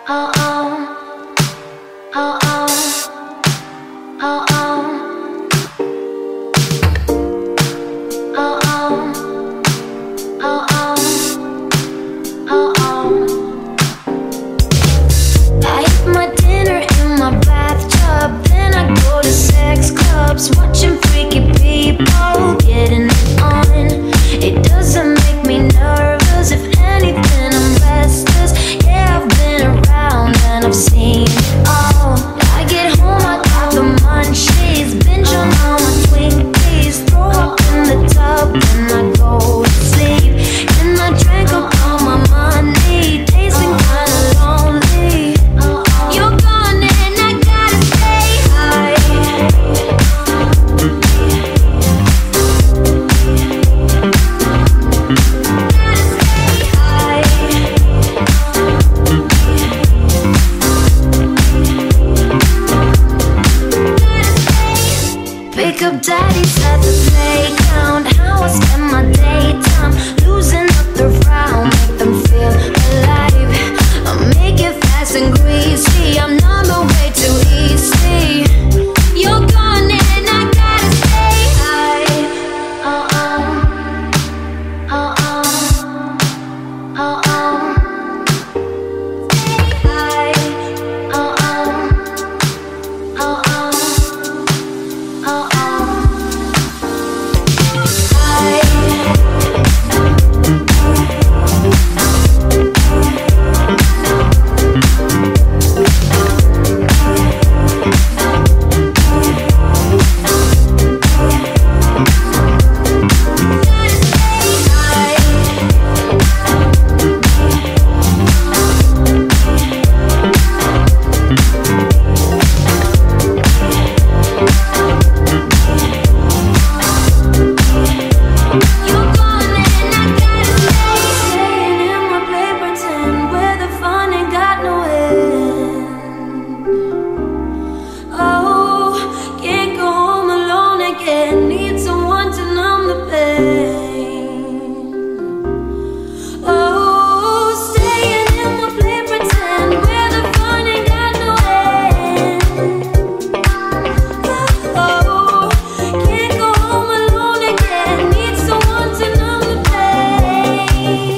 oh, oh, oh, oh, oh, oh, oh, oh, oh, oh. I eat my dinner in my bathtub, then I go to sex clubs, watching freaky people getting it on. It doesn't make me nervous, if anything I'm restless. Yeah, I've been around and I've seen it all. I get home, I got the munchies, binge on all my Twinkies, throw up in the tub and I go to sleep. And I drank up all my money, days been kinda lonely. You're gone and I gotta stay high. Pick up daddies at the playground, how I spend my daytime, losing up the round, make them feel alive. I make it fast and greasy, I'm not the way too easy. You're gone and I gotta stay high. Oh, oh, oh, oh, oh, oh. Stay high. Oh, oh, oh, oh. Oh, oh. Need someone to numb the pain. Oh, staying in my play pretend where the fun ain't got no end. Oh, can't go home alone again. Need someone to numb the pain.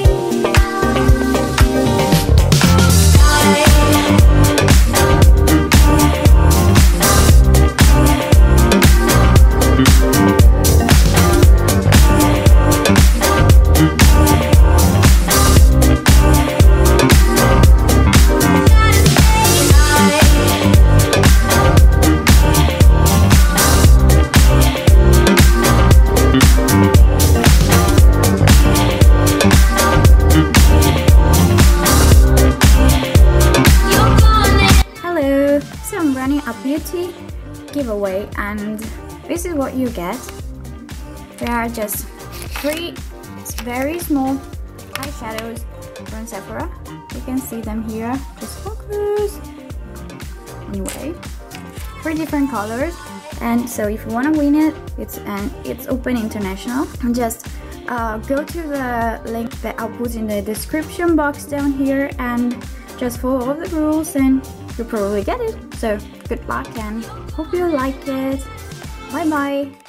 So I'm running a beauty giveaway and this is what you get. There are just 3 very small eyeshadows from Sephora. You can see them here. Just focus. Anyway, 3 different colors. And so if you want to win it, it's open international. Just go to the link that I'll put in the description box down here and just follow all the rules and you'll probably get it. So good luck and hope you like it. Bye bye.